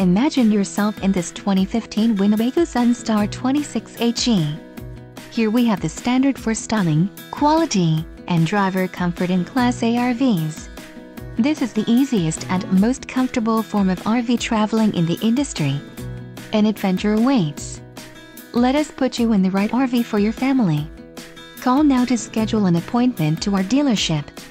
Imagine yourself in this 2015 Winnebago Sunstar 26HE. Here we have the standard for styling, quality, and driver comfort in Class A RVs. This is the easiest and most comfortable form of RV traveling in the industry. An adventure awaits. Let us put you in the right RV for your family. Call now to schedule an appointment to our dealership.